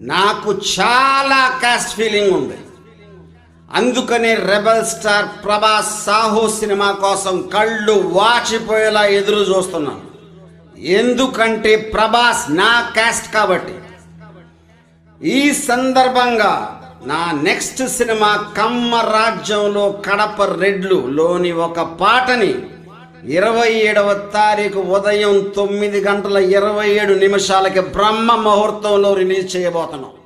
నాకు చాలా caste feeling ఉంది. అందుకనే rebel star Prabhas Saaho cinema కోసం కళ్ళు వాచిపోయేలా ఎదురు చూస్తున్నాను. ఎందుకంటే ప్రభాస్ నా క్యాస్ట్ కాబట్టి. ఈ సందర్భంగా నా నెక్స్ట్ సినిమా కమ్మ రాజ్యంలో కడప రెడ్లు లోని ఒక పాటని 27వ తారీఖు ఉదయం 9:27 బ్రహ్మ ముహూర్తంలో రిలీజ్ చేయబోతున్నాం.